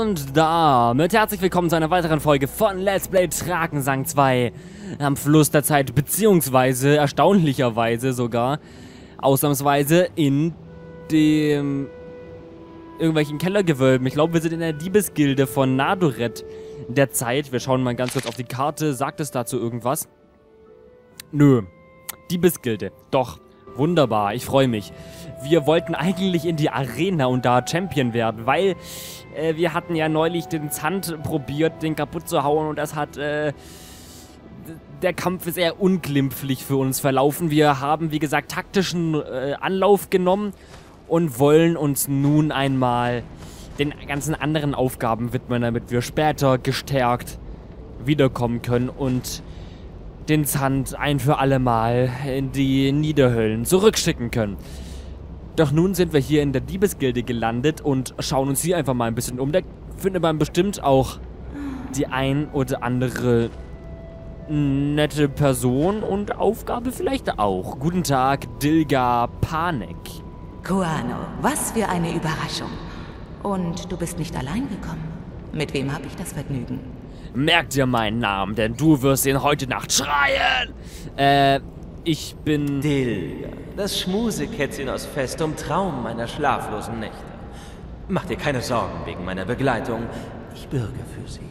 Und damit herzlich willkommen zu einer weiteren Folge von Let's Play Drakensang 2 am Fluss der Zeit, beziehungsweise erstaunlicherweise sogar ausnahmsweise in dem irgendwelchen Kellergewölben. Ich glaube, wir sind in der Diebesgilde von Nadoret der Zeit. Wir schauen mal ganz kurz auf die Karte. Sagt es dazu irgendwas? Nö. Diebesgilde. Doch. Wunderbar, ich freue mich. Wir wollten eigentlich in die Arena und da Champion werden, weil wir hatten ja neulich den Zand probiert, den kaputt zu hauen und das hat, der Kampf ist eher unglimpflich für uns verlaufen. Wir haben, wie gesagt, taktischen Anlauf genommen und wollen uns nun einmal den ganzen anderen Aufgaben widmen, damit wir später gestärkt wiederkommen können und den Zand ein für alle Mal in die Niederhöllen zurückschicken können. Doch nun sind wir hier in der Diebesgilde gelandet und schauen uns hier einfach mal ein bisschen um. Da findet man bestimmt auch die ein oder andere nette Person und Aufgabe vielleicht auch. Guten Tag, Dilga Panek. Kuano, was für eine Überraschung. Und du bist nicht allein gekommen. Mit wem habe ich das Vergnügen? Merk dir meinen Namen, denn du wirst ihn heute Nacht schreien. Ich bin... Dilga, das Schmusekätzchen aus Festum Traum meiner schlaflosen Nächte. Mach dir keine Sorgen wegen meiner Begleitung. Ich bürge für sie.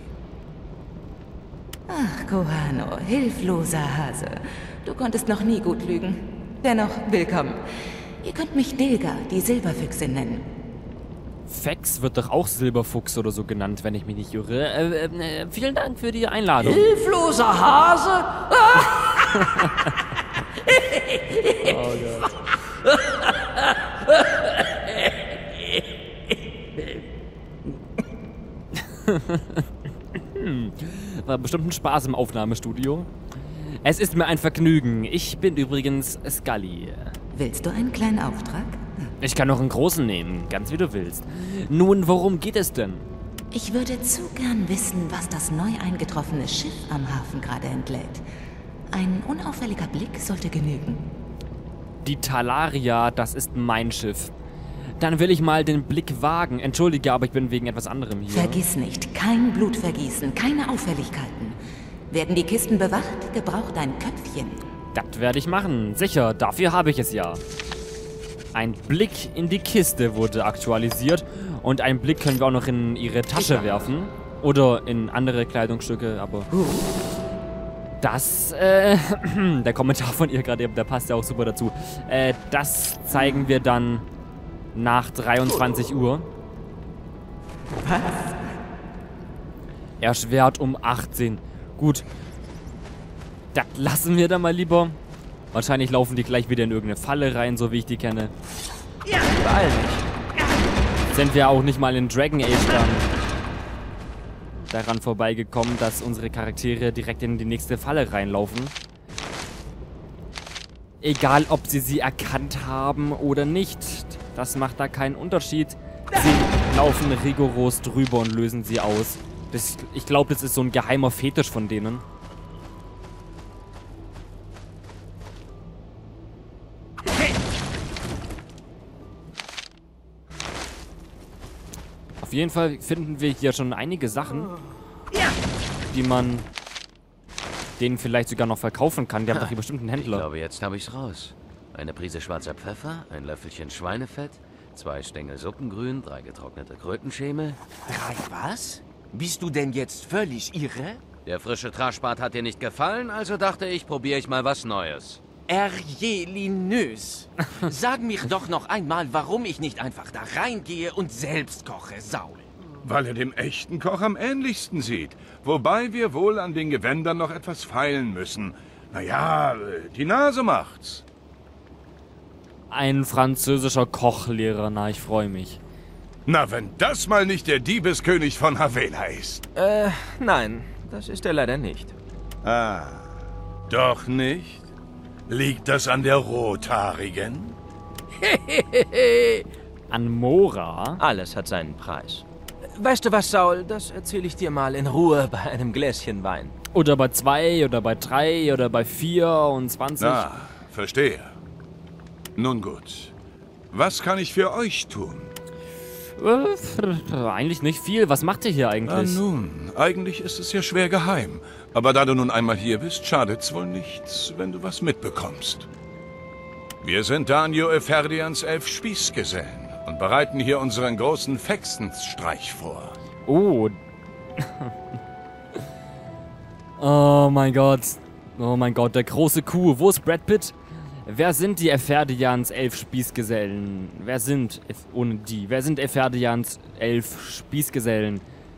Ach, Kuano, hilfloser Hase. Du konntest noch nie gut lügen. Dennoch, willkommen. Ihr könnt mich Dilga, die Silberfüchsin, nennen. Fex wird doch auch Silberfuchs oder so genannt, wenn ich mich nicht irre. Vielen Dank für die Einladung. Hilfloser Hase? Oh Gott. War bestimmt ein Spaß im Aufnahmestudio. Es ist mir ein Vergnügen. Ich bin übrigens Scully. Willst du einen kleinen Auftrag? Ich kann noch einen großen nehmen, ganz wie du willst. Nun, worum geht es denn? Ich würde zu gern wissen, was das neu eingetroffene Schiff am Hafen gerade entlädt. Ein unauffälliger Blick sollte genügen. Die Talaria, das ist mein Schiff. Dann will ich mal den Blick wagen. Entschuldige, aber ich bin wegen etwas anderem hier. Vergiss nicht, kein Blutvergießen, keine Auffälligkeiten. Werden die Kisten bewacht, gebraucht ein Köpfchen. Das werde ich machen. Sicher, dafür habe ich es ja. Ein Blick in die Kiste wurde aktualisiert. Und einen Blick können wir auch noch in ihre Tasche werfen. Oder in andere Kleidungsstücke, aber... Das, der Kommentar von ihr gerade eben, der passt ja auch super dazu. Das zeigen wir dann nach 23 Uhr. Was? Erschwert um 18. Gut. Das lassen wir dann mal lieber. Wahrscheinlich laufen die gleich wieder in irgendeine Falle rein, so wie ich die kenne. Ja, beeil dich. Sind wir auch nicht mal in Dragon Age dann daran vorbeigekommen, dass unsere Charaktere direkt in die nächste Falle reinlaufen. Egal, ob sie erkannt haben oder nicht. Das macht da keinen Unterschied. Sie laufen rigoros drüber und lösen sie aus. Ich glaube, das ist so ein geheimer Fetisch von denen. Auf jeden Fall finden wir hier schon einige Sachen, die man denen vielleicht sogar noch verkaufen kann. Die haben doch hier bestimmt einen Händler. Ich glaube, jetzt habe ich's raus. Eine Prise schwarzer Pfeffer, ein Löffelchen Schweinefett, 2 Stängel Suppengrün, 3 getrocknete Krötenschemel. Was? Bist du denn jetzt völlig irre? Der frische Traschbart hat dir nicht gefallen, also dachte ich, probiere ich mal was Neues. Erjelinös. Sag mir doch noch einmal, warum ich nicht einfach da reingehe und selbst koche, Saul. Weil er dem echten Koch am ähnlichsten sieht. Wobei wir wohl an den Gewändern noch etwas feilen müssen. Naja, die Nase macht's. Ein französischer Kochlehrer, na, ich freue mich. Na, wenn das mal nicht der Diebeskönig von Havela ist. Nein, das ist er leider nicht. Ah, doch nicht? Liegt das an der Rothaarigen? An Mora? Alles hat seinen Preis. Weißt du was, Saul? Das erzähle ich dir mal in Ruhe bei einem Gläschen Wein. Oder bei 2, oder bei 3, oder bei 24. Na, verstehe. Nun gut. Was kann ich für euch tun? Eigentlich nicht viel. Was macht ihr hier Na eigentlich? nun, eigentlich ist es ja schwer geheim. Aber da du nun einmal hier bist, schadet's wohl nichts, wenn du was mitbekommst. Wir sind Danio Eferdians 11 Spießgesellen und bereiten hier unseren großen Fexensstreich vor. Oh. Oh mein Gott. Oh mein Gott, der große Kuh. Wo ist Brad Pitt? Wer sind die Eferdians 11 Spießgesellen? Wer sind, ohne die, wer sind Eferdians 11 Spießgesellen?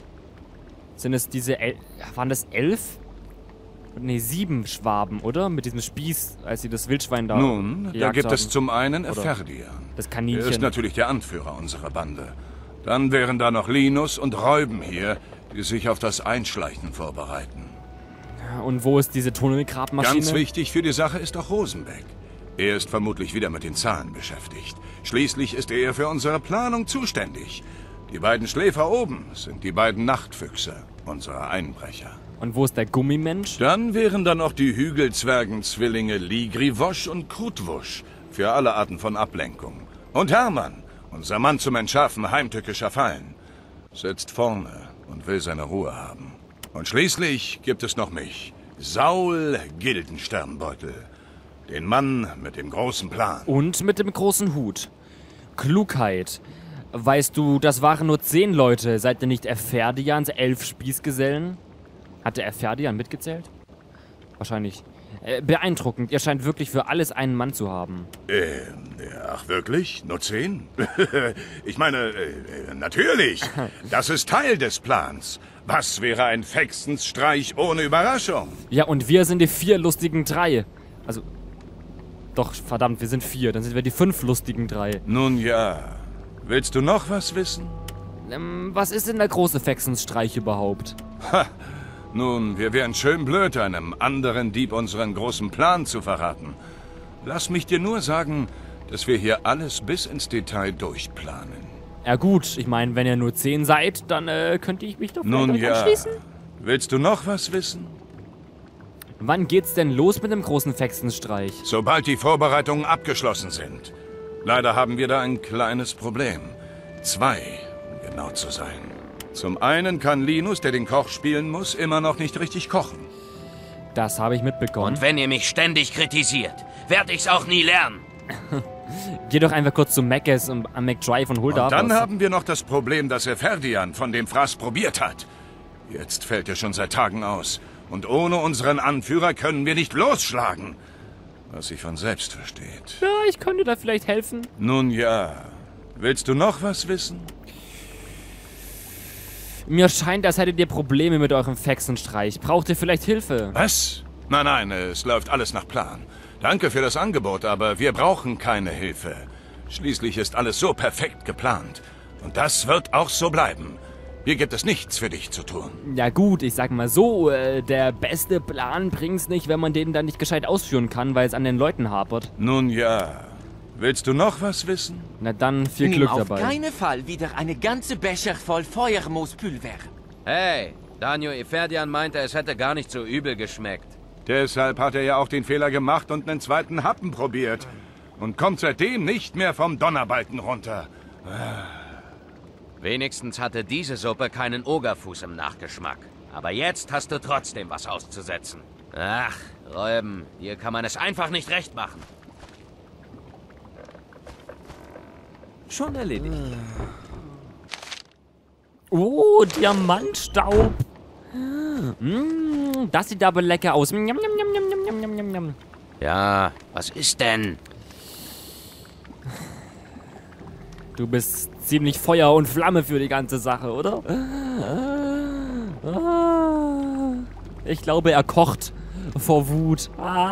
Sind es diese, waren das 11? Ne, 7 Schwaben, oder? Mit diesem Spieß, als sie das Wildschwein da Nun, da gejagt gibt es haben. zum einen Oder Eferdian. das Er Kaninchen. ist natürlich der Anführer unserer Bande. Dann wären da noch Linus und Räuben hier, die sich auf das Einschleichen vorbereiten. Und wo ist diese Tunnelgrabmaschine? Ganz wichtig für die Sache ist auch Rosenbeck. Er ist vermutlich wieder mit den Zahlen beschäftigt. Schließlich ist er für unsere Planung zuständig. Die beiden Schläfer oben sind die beiden Nachtfüchse, unsere Einbrecher. Und wo ist der Gummimensch? Dann wären da noch die Hügelzwergenzwillinge Ligrivosch und Krutwusch für alle Arten von Ablenkung. Und Hermann, unser Mann zum Entschärfen heimtückischer Fallen, sitzt vorne und will seine Ruhe haben. Und schließlich gibt es noch mich, Saul Gildensternbeutel, den Mann mit dem großen Plan. Und mit dem großen Hut. Klugheit. Weißt du, das waren nur 10 Leute. Seid ihr nicht Eferdians 11 Spießgesellen? Hat der Eferdian mitgezählt? Wahrscheinlich. Beeindruckend. Ihr scheint wirklich für alles einen Mann zu haben. Ach wirklich? Nur 10? Ich meine, natürlich. Das ist Teil des Plans. Was wäre ein Fexensstreich ohne Überraschung? Ja, und wir sind die 4 lustigen 3. Also, doch, verdammt, wir sind 4. Dann sind wir die 5 lustigen 3. Nun ja. Willst du noch was wissen? Was ist denn der große Fexensstreich überhaupt? Ha! Nun, wir wären schön blöd, einem anderen Dieb unseren großen Plan zu verraten. Lass mich dir nur sagen, dass wir hier alles bis ins Detail durchplanen. Ja gut, ich meine, wenn ihr nur 10 seid, dann könnte ich mich doch vielleicht Nun euch ja. anschließen. Willst du noch was wissen? Wann geht's denn los mit dem großen Fexenstreich? Sobald die Vorbereitungen abgeschlossen sind. Leider haben wir da ein kleines Problem. 2, um genau zu sein. Zum einen kann Linus, der den Koch spielen muss, immer noch nicht richtig kochen. Das habe ich mitbekommen. Und wenn ihr mich ständig kritisiert, werde ich's auch nie lernen. Geh doch einfach kurz zu Mac's und am McDrive und hol da Und dann was. haben wir noch das Problem, dass Eferdian von dem Fraß probiert hat. Jetzt fällt er schon seit Tagen aus. Und ohne unseren Anführer können wir nicht losschlagen. Was sich von selbst versteht. Ja, ich könnte da vielleicht helfen. Nun ja. Willst du noch was wissen? Mir scheint, als hättet ihr Probleme mit eurem Fexenstreich. Braucht ihr vielleicht Hilfe? Was? Nein, es läuft alles nach Plan. Danke für das Angebot, aber wir brauchen keine Hilfe. Schließlich ist alles so perfekt geplant. Und das wird auch so bleiben. Hier gibt es nichts für dich zu tun. Ja gut, ich sag mal so, der beste Plan bringt's nicht, wenn man den dann nicht gescheit ausführen kann, weil es an den Leuten hapert. Nun ja. Willst du noch was wissen? Na dann viel Nimm Glück auf dabei. keinen Fall wieder eine ganze Becher voll Feuermoospulver. Hey, Danio Eferdian meinte, es hätte gar nicht so übel geschmeckt. Deshalb hat er ja auch den Fehler gemacht und einen zweiten Happen probiert. Und kommt seitdem nicht mehr vom Donnerbalken runter. Wenigstens hatte diese Suppe keinen Ogerfuß im Nachgeschmack. Aber jetzt hast du trotzdem was auszusetzen. Ach, Räuben, dir kann man es einfach nicht recht machen. Schon erledigt. Oh, Diamantstaub. Das sieht aber lecker aus. Njam, njam, njam, njam, njam, njam, njam, njam. Ja, was ist denn? Du bist ziemlich Feuer und Flamme für die ganze Sache, oder? Ich glaube, er kocht vor Wut.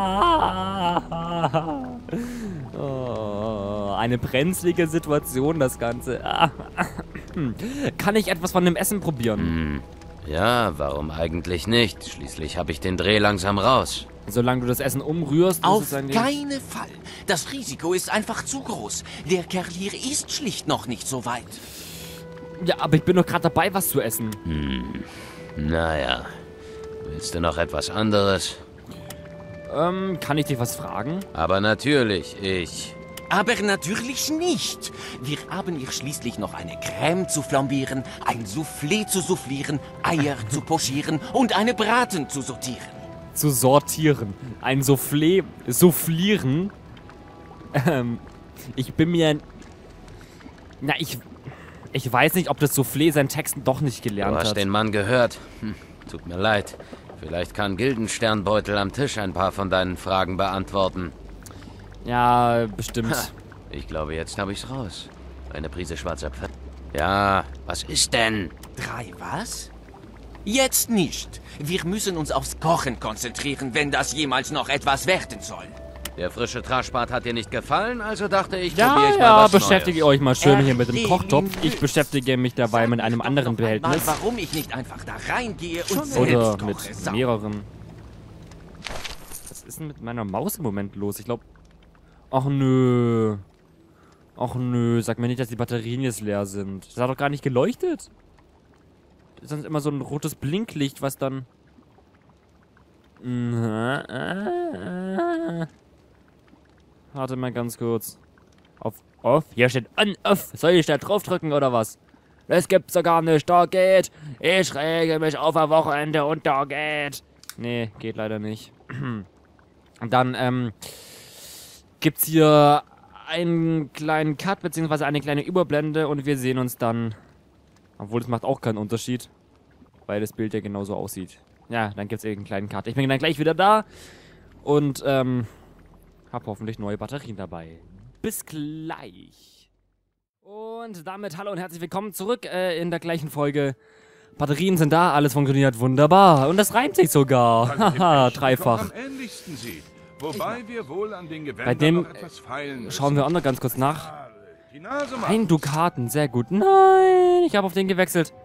Oh, eine brenzlige Situation, das Ganze. Kann ich etwas von dem Essen probieren? Ja, warum eigentlich nicht? Schließlich habe ich den Dreh langsam raus. Solange du das Essen umrührst, ist Auf es ein keinen Fall. Das Risiko ist einfach zu groß. Der Kerl hier ist schlicht noch nicht so weit. Ja, aber ich bin doch gerade dabei, was zu essen. Naja, willst du noch etwas anderes? Kann ich dich was fragen? Aber natürlich, ich Aber natürlich nicht. Wir haben hier schließlich noch eine Creme zu flambieren, ein Soufflé zu soufflieren, Eier zu pochieren und eine Braten zu sortieren. Zu sortieren. Ein Soufflé. Soufflieren. Ich bin mir... Na, ich weiß nicht, ob das Soufflé seinen Texten doch nicht gelernt Du hast hat. den Mann gehört. Tut mir leid. Vielleicht kann Gildensternbeutel am Tisch ein paar von deinen Fragen beantworten. Ja, bestimmt. Ich glaube, jetzt habe ich's raus. Eine Prise schwarzer Pfeffer. Ja, was ist denn? 3 was? Jetzt nicht. Wir müssen uns aufs Kochen konzentrieren, wenn das jemals noch etwas werden soll. Der frische Traschbart hat dir nicht gefallen, also dachte ich, probiere ich mal Ja, was beschäftige Neues. euch mal schön hier mit dem Kochtopf. Ich beschäftige mich dabei mit einem anderen Behältnis. Warum ich nicht einfach da reingehe und Oder selbst koche, mit Sau. mehreren. Was ist denn mit meiner Maus im Moment los? Ich glaube... Ach nö. Ach nö, sag mir nicht, dass die Batterien jetzt leer sind. Das hat doch gar nicht geleuchtet. Das ist sonst immer so ein rotes Blinklicht, was dann... Warte mal ganz kurz. Auf Off? Hier steht On Off. Soll ich da draufdrücken oder was? Das gibt's doch gar nicht. Da geht. Ich rege mich auf ein Wochenende und da geht. Nee, geht leider nicht. Und dann, gibt's hier einen kleinen Cut, beziehungsweise eine kleine Überblende und wir sehen uns dann. Obwohl, das macht auch keinen Unterschied. Weil das Bild ja genauso aussieht. Ja, dann gibt's eben einen kleinen Cut. Ich bin dann gleich wieder da. Und, hab hoffentlich neue Batterien dabei. Bis gleich. Und damit hallo und herzlich willkommen zurück in der gleichen Folge. Batterien sind da, alles funktioniert wunderbar. Und das reimt sich sogar. Haha, dreifach. Am ähnlichsten sieht. Wobei wir wohl an den Gewändern Bei dem noch etwas feilen müssen. schauen wir auch noch ganz kurz nach. Die Nase macht. Ein Dukaten, sehr gut. Nein, ich habe auf den gewechselt.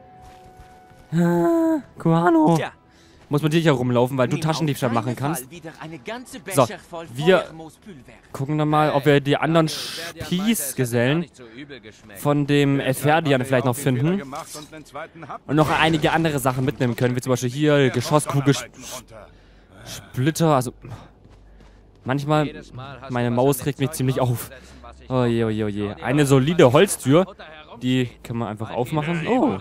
Kuano. Ja. Muss man dich herumlaufen, weil du Nimm Taschendiebstahl auf machen keinen kannst. Fall wieder eine ganze So, Becher voll wir Feuermoos-Pulver. gucken dann mal, ob wir die anderen Spießgesellen von dem Ferdian vielleicht noch finden. Gemacht und einen zweiten Happen. Und noch einige andere Sachen mitnehmen können, wie zum Beispiel hier Geschosskugel, Splitter, also... Manchmal, meine Maus regt mich ziemlich auf. Oh je, oh je, oh je. Eine solide Holztür, die können wir einfach aufmachen. Oh.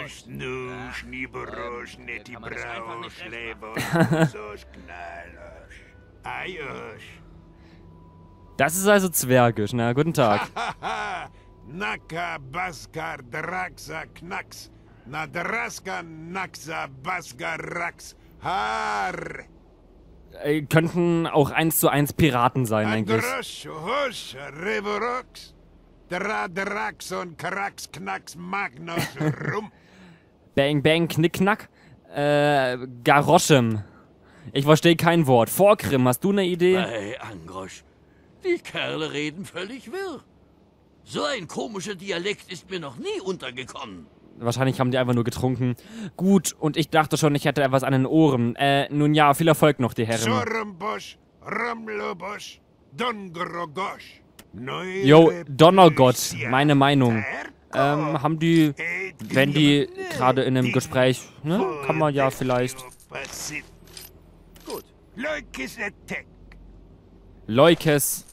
Das ist also zwergisch. Na, guten Tag. Naka Baskar Draxa Knacks. Na Draska Naxa Baskar Rax. Har. Könnten auch 1:1 Piraten sein, eigentlich. Androsh Hosh Revorox. Dra Drax und Krax Knacks Magnus Rum. Bang, bang, knick, knack. Garoschem. Ich verstehe kein Wort. Vorkrim, hast du eine Idee? Hey, Angrosch, die Kerle reden völlig wirr. So ein komischer Dialekt ist mir noch nie untergekommen. Wahrscheinlich haben die einfach nur getrunken. Gut, und ich dachte schon, ich hätte etwas an den Ohren. Nun ja, viel Erfolg noch, die Herren. Sorumbosch Ramlobosch Dongrogosch. Yo, Donnergott, meine Meinung. Haben die, wenn die gerade in einem Gespräch, ne, kann man ja vielleicht... Gut. Leukes Attack. Leukes.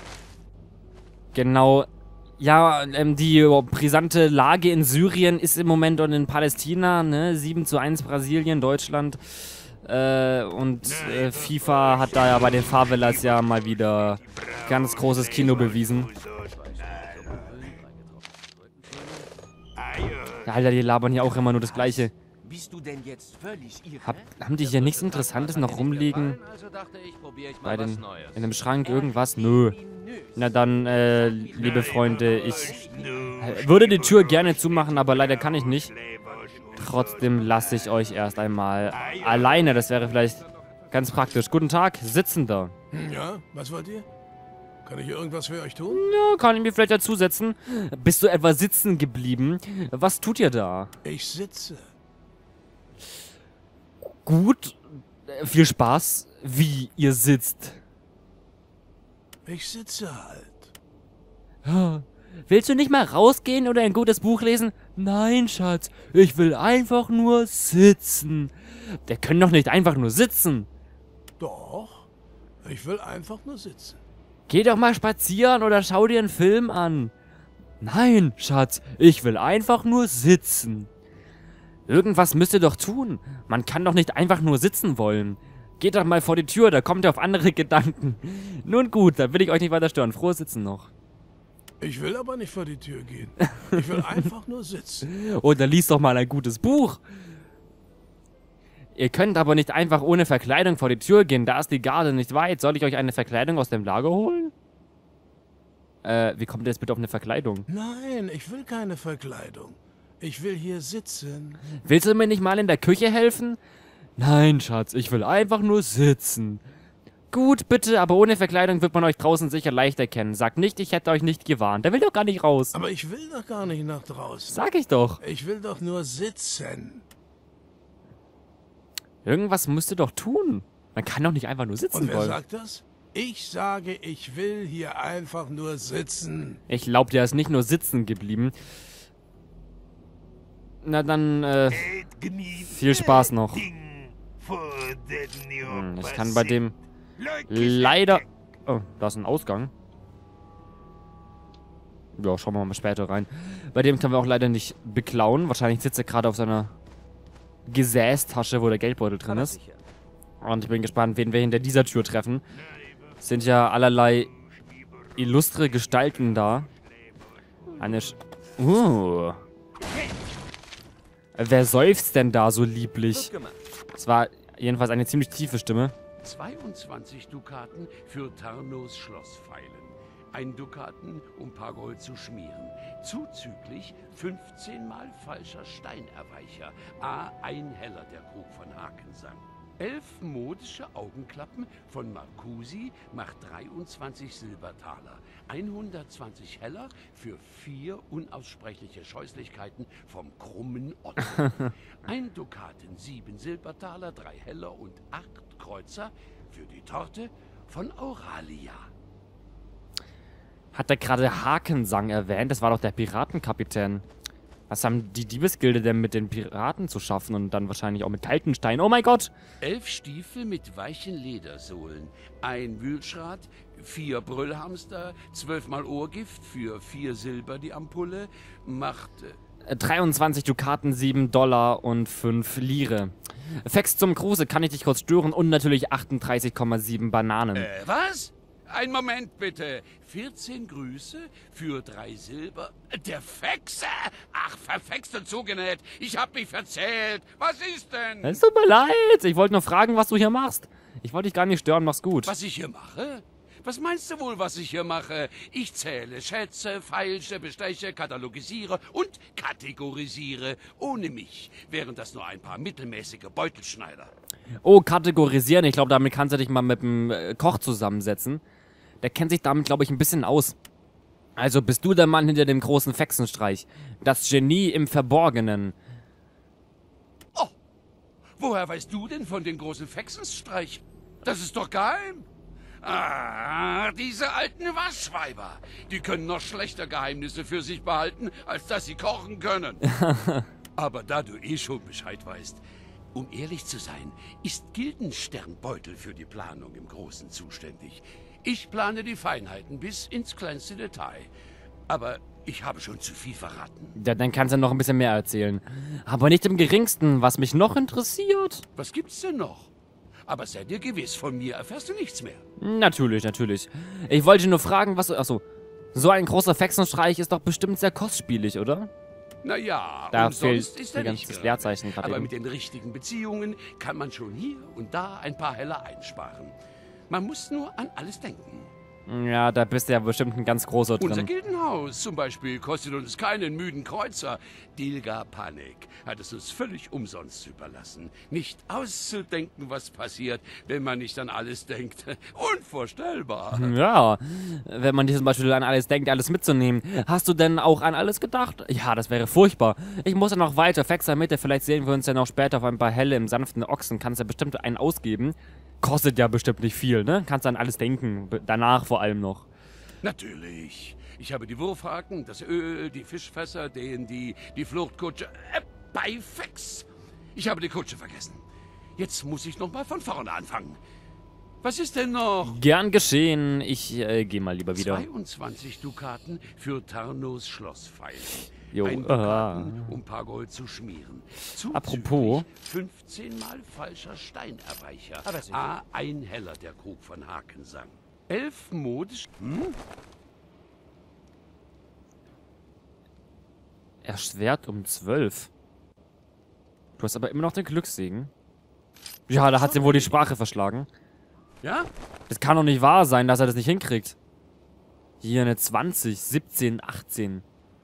Genau. Ja, die brisante Lage in Syrien ist im Moment und in Palästina, ne? 7:1 Brasilien, Deutschland. FIFA hat da ja bei den Favelas ja mal wieder ganz großes Kino bewiesen. Alter, die labern hier auch immer nur das Gleiche. Bist du denn jetzt völlig irre? Haben die hier nichts Interessantes noch rumliegen? In dem Schrank irgendwas? Nö. Na dann, liebe Freunde, ich würde die Tür gerne zumachen, aber leider kann ich nicht. Trotzdem lasse ich euch erst einmal alleine. Das wäre vielleicht ganz praktisch. Guten Tag, Sitzender. Ja, was wollt ihr? Kann ich irgendwas für euch tun? Ja, kann ich mir vielleicht dazusetzen? Bist du etwa sitzen geblieben? Was tut ihr da? Ich sitze. Gut, viel Spaß, wie ihr sitzt. Ich sitze halt. Willst du nicht mal rausgehen oder ein gutes Buch lesen? Nein, Schatz, ich will einfach nur sitzen. Wir können doch nicht einfach nur sitzen. Doch, ich will einfach nur sitzen. Geh doch mal spazieren oder schau dir einen Film an. Nein, Schatz, ich will einfach nur sitzen. Irgendwas müsst ihr doch tun. Man kann doch nicht einfach nur sitzen wollen. Geht doch mal vor die Tür, da kommt ihr auf andere Gedanken. Nun gut, da will ich euch nicht weiter stören. Frohes Sitzen noch. Ich will aber nicht vor die Tür gehen. Ich will einfach nur sitzen. Und dann liest doch mal ein gutes Buch. Ihr könnt aber nicht einfach ohne Verkleidung vor die Tür gehen. Da ist die Garde nicht weit. Soll ich euch eine Verkleidung aus dem Lager holen? Wie kommt ihr jetzt bitte auf eine Verkleidung? Nein, ich will keine Verkleidung. Ich will hier sitzen. Willst du mir nicht mal in der Küche helfen? Nein, Schatz, ich will einfach nur sitzen. Gut, bitte, aber ohne Verkleidung wird man euch draußen sicher leicht erkennen. Sagt nicht, ich hätte euch nicht gewarnt. Der will doch gar nicht raus. Aber ich will doch gar nicht nach draußen. Sag ich doch. Ich will doch nur sitzen. Irgendwas müsst ihr doch tun. Man kann doch nicht einfach nur sitzen Und wer wollen. sagt das? Ich sage, ich will hier einfach nur sitzen. Ich glaube, der ist nicht nur sitzen geblieben. Na dann, viel Spaß noch. Ich kann bei dem leider... Oh, da ist ein Ausgang. Ja, schauen wir mal später rein. Bei dem können wir auch leider nicht beklauen. Wahrscheinlich sitzt er gerade auf seiner Gesäßtasche, wo der Geldbeutel drin ist. Und ich bin gespannt, wen wir hinter dieser Tür treffen. Es sind ja allerlei illustre Gestalten da. Wer seufzt denn da so lieblich? Es war jedenfalls eine ziemlich tiefe Stimme. 22 Dukaten für Tarnos Schloss feilen. 1 Dukaten, um Pargold zu schmieren. Zuzüglich 15 mal falscher Steinerweicher. A1 Heller der Krug von Hakensang. 11 modische Augenklappen von Marcusi macht 23 Silbertaler. 120 Heller für 4 unaussprechliche Scheußlichkeiten vom krummen Otto. 1 Dukaten, 7 Silbertaler, 3 Heller und 8 Kreuzer für die Torte von Auralia. Hat er gerade Hakensang erwähnt? Das war doch der Piratenkapitän. Was haben die Diebesgilde denn mit den Piraten zu schaffen und dann wahrscheinlich auch mit Kaltenstein? Oh mein Gott! 11 Stiefel mit weichen Ledersohlen, 1 Wühlschrat, 4 Brüllhamster, 12 mal Ohrgift für 4 Silber die Ampulle, macht 23 Dukaten, 7 Dollar und 5 Lire. Fex zum Gruße, kann ich dich kurz stören? Und natürlich 38,7 Bananen. Was? Ein Moment bitte. 14 Grüße für 3 Silber. Der Fexe? Ach, verfext und zugenäht. Ich hab mich verzählt. Was ist denn? Es tut mir leid. Ich wollte nur fragen, was du hier machst. Ich wollte dich gar nicht stören. Mach's gut. Was ich hier mache? Was meinst du wohl, was ich hier mache? Ich zähle Schätze, feilsche, besteche, katalogisiere und kategorisiere. Ohne mich wären das nur ein paar mittelmäßige Beutelschneider. Oh, kategorisieren. Ich glaube, damit kannst du dich mal mit dem Koch zusammensetzen. Der kennt sich damit, glaube ich, ein bisschen aus. Also bist du der Mann hinter dem großen Fexenstreich. Das Genie im Verborgenen. Oh, woher weißt du denn von dem großen Fexenstreich? Das ist doch geheim. Ah, diese alten Waschweiber. Die können noch schlechter Geheimnisse für sich behalten, als dass sie kochen können. Aber da du eh schon Bescheid weißt, um ehrlich zu sein, ist Gildensternbeutel für die Planung im Großen zuständig. Ich plane die Feinheiten bis ins kleinste Detail. Aber ich habe schon zu viel verraten. Ja, dann kannst du noch ein bisschen mehr erzählen. Aber nicht im Geringsten, was mich noch interessiert. Was gibt's denn noch? Aber sei dir gewiss, von mir erfährst du nichts mehr. Natürlich, natürlich. Ich wollte nur fragen, was... Achso, so ein großer Fexenstreich ist doch bestimmt sehr kostspielig, oder? Naja, da umsonst fehlt ist er nicht das gerade. Leerzeichen gerade Aber eben. mit den richtigen Beziehungen kann man schon hier und da ein paar Heller einsparen. Man muss nur an alles denken. Ja, da bist du ja bestimmt ein ganz großer drin. Unser Gildenhaus zum Beispiel kostet uns keinen müden Kreuzer. Dilga Panik hat es uns völlig umsonst überlassen. Nicht auszudenken, was passiert, wenn man nicht an alles denkt. Unvorstellbar. Ja, wenn man zum Beispiel an alles denkt, alles mitzunehmen. Hast du denn auch an alles gedacht? Ja, das wäre furchtbar. Ich muss ja noch weiter. Fexa Mitte, vielleicht sehen wir uns ja noch später auf ein paar Helle im sanften Ochsen. Kannst ja bestimmt einen ausgeben. Kostet ja bestimmt nicht viel, ne? Kannst an alles denken. Danach vor allem noch. Natürlich. Ich habe die Wurfhaken, das Öl, die Fischfässer, die Fluchtkutsche. Bei Fex. Ich habe die Kutsche vergessen. Jetzt muss ich noch mal von vorne anfangen. Was ist denn noch? Gern geschehen. Ich gehe mal lieber wieder. 22 Dukaten für Tarnos Schlossfeil. Jo, Ein Dukaten, um ein paar Gold zu schmieren. Apropos. 15 mal falscher Steinerweicher. Ein Heller, der Krug von Hakensang. 11 modisch... Erschwert um 12. Du hast aber immer noch den Glückssegen. Ja, da hat sie wohl die Sprache verschlagen. Ja? Das kann doch nicht wahr sein, dass er das nicht hinkriegt. Hier eine 20, 17, 18.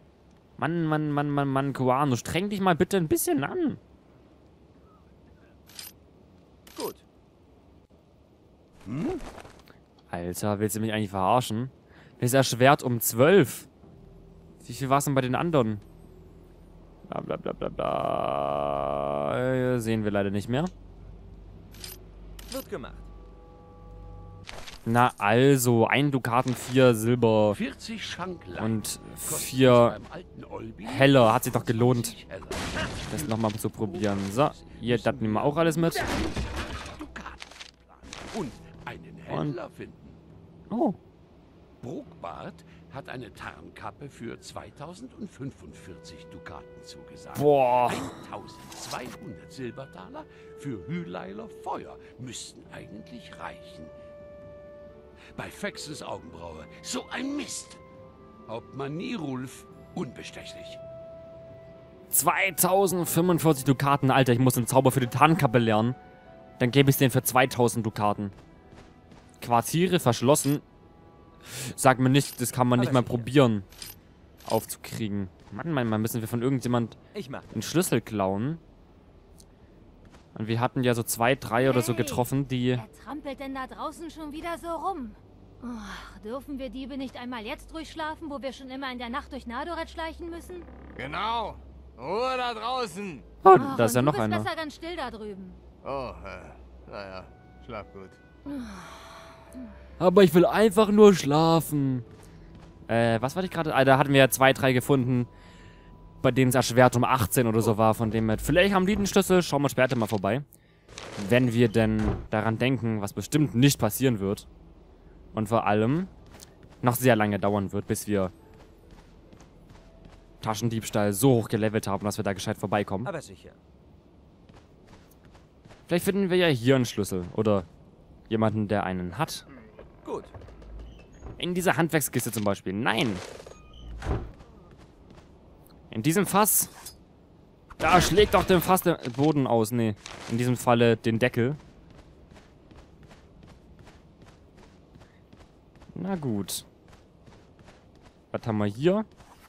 Mann, Koano, streng dich mal bitte ein bisschen an. Gut. Alter, willst du mich eigentlich verarschen? Das ist erschwert um 12. Wie viel war es denn bei den anderen? Bla. Sehen wir leider nicht mehr. Wird gemacht. Na also, 1 Dukaten, 4 Silber 40 Schanklein. und 4 Heller. Hat sich doch gelohnt, das nochmal zu probieren. So, hier, das nehmen wir auch alles mit. Und einen Händler finden. Oh. Bruckbart hat eine Tarnkappe für 2045 Dukaten zugesagt. Boah. 1200 Silbertaler für Hüleiler Feuer müssten eigentlich reichen. Bei Fexes Augenbraue, so ein Mist. Hauptmann Nirulf, unbestechlich. 2045 Dukaten, Alter, ich muss den Zauber für die Tarnkappe lernen. Dann gebe ich es denen für 2000 Dukaten. Quartiere verschlossen. Sag mir nicht, das kann man nicht mal probieren aufzukriegen. Mann, müssen wir von irgendjemand einen Schlüssel klauen. Und wir hatten ja so 2, 3 oder so getroffen, die... Wer trampelt denn da draußen schon wieder so rum? Ach, dürfen wir Diebe nicht einmal jetzt durchschlafen, wo wir schon immer in der Nacht durch Nadoret schleichen müssen? Genau. Ruhe da draußen. Oh, da ist ja noch einer. Du bist besser ganz still da drüben. Oh, naja, schlaf gut. Aber ich will einfach nur schlafen. Was war ich gerade? Da hatten wir ja 2, 3 gefunden, bei denen es erschwert um 18 oder so war. Von dem her, vielleicht haben die den Schlüssel. Schauen wir später mal vorbei. Wenn wir denn daran denken, was bestimmt nicht passieren wird. Und vor allem noch sehr lange dauern wird, bis wir Taschendiebstahl so hoch gelevelt haben, dass wir da gescheit vorbeikommen. Aber sicher. Vielleicht finden wir ja hier einen Schlüssel. Oder jemanden, der einen hat. Gut. In dieser Handwerkskiste zum Beispiel. Nein. In diesem Fass. Da schlägt doch den Fass den Boden aus. Nee. In diesem Falle den Deckel. Na gut. Was haben wir hier?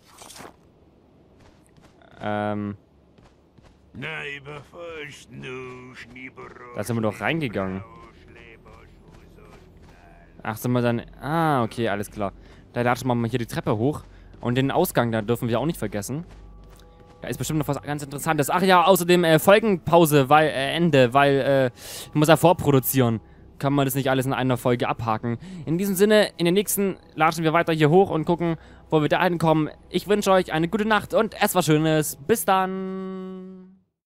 Da sind wir doch reingegangen. Ach, sind wir dann... Ah, okay, alles klar. Da latschen wir mal hier die Treppe hoch. Und den Ausgang, da dürfen wir auch nicht vergessen. Da ist bestimmt noch was ganz Interessantes. Ach ja, außerdem Folgenpause, weil, Ende, weil, ich muss ja vorproduzieren. Kann man das nicht alles in einer Folge abhaken. In diesem Sinne, in den nächsten latschen wir weiter hier hoch und gucken, wo wir da hinkommen. Ich wünsche euch eine gute Nacht und esst was Schönes. Bis dann.